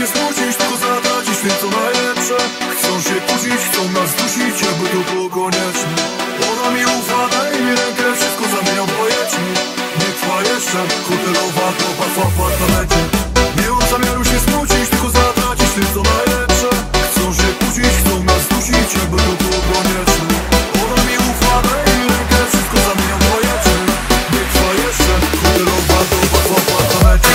się smucić, tylko zatracić tym co najlepsze. Chcą się kłócić, chcą nas dusić, jakby to było konieczne. Ona mi ufa, daje mi rękę, wszystko zamieniam w bajeczny. Nie trwa jeszcze, hotelowa doba w apartamencie. Nie mam zamiaru się smucić, tylko zatracić tym co najlepsze. Chcą się kłócić, chcą nas dusić, jakby to było konieczne. Ona mi ufa, daje mi rękę, wszystko zamieniam w bajeczny. Nie trwa jeszcze, hotelowa doba w apartamencie.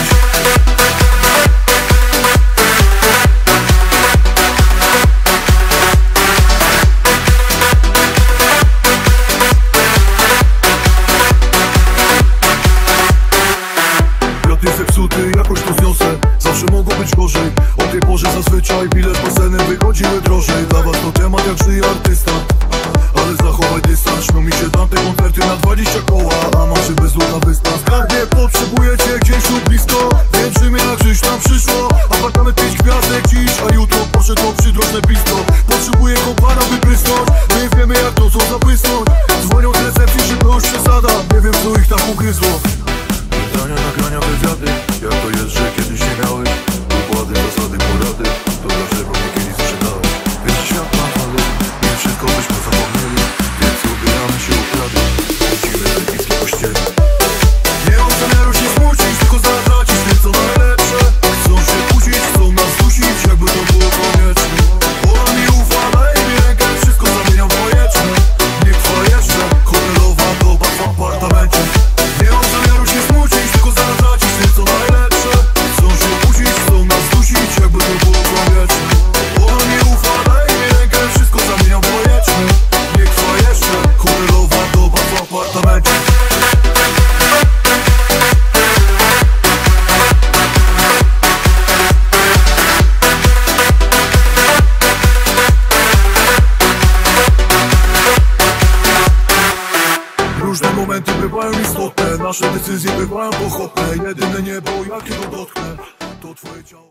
Jest zepsuty, jakoś to zniosę. Zawsze mogło być gorzej. O tej porze zazwyczaj bilet baseny wychodziły drożej. Dla was to temat jak żyje artysta, ale zachowaj dystans. Śmią mi się tamte koncerty na 20 koła, a maszy bez na wystans. Skarbie potrzebujecie gdzieś lub blisko. Wierzymy jak żyć tam przyszło. Apartament 5 gwiazdek dziś, a jutro poszedł o przydrożne blisko. Potrzebuję kompana by prysnąć. My wiemy jak to co zabłysnąć. Dzwonią z recepcji, że to już przesada. Nie wiem co ich tak ugryzło. Nagrania, wywiady. Jak to jest, że kiedyś nie miałeś układy, zasady, porady. To dlaczego mnie kiedyś sprzedałeś? Więc świat ma fale i wszystko byśmy zapomnieli. Więc ubieramy się układy, chodzimy do bliskiej pościeli. Nie mam zamiaru się smucić, tylko zatracić tym co najlepsze. Chcą się kłócić, chcą nas dusić, jakby to było konieczne. Ona mi ufa, daje mi rękę, wszystko zamieniam w bajeczne. Nie trwa jeszcze, hotelowa doba w apartamencie. Nie mam zamiaru się smucić, tylko zatracić tym co najlepsze. Chcą się kłócić, chcą nas dusić, jakby to było konieczne. Ona mi ufa, daje mi rękę, wszystko zamieniam w bajeczne. Nie trwa jeszcze, hotelowa doba w apartamencie. Różne momenty bywają istotne, nasze decyzje bywają pochopne. Jedyne niebo, jakiego dotknę, to twoje ciało.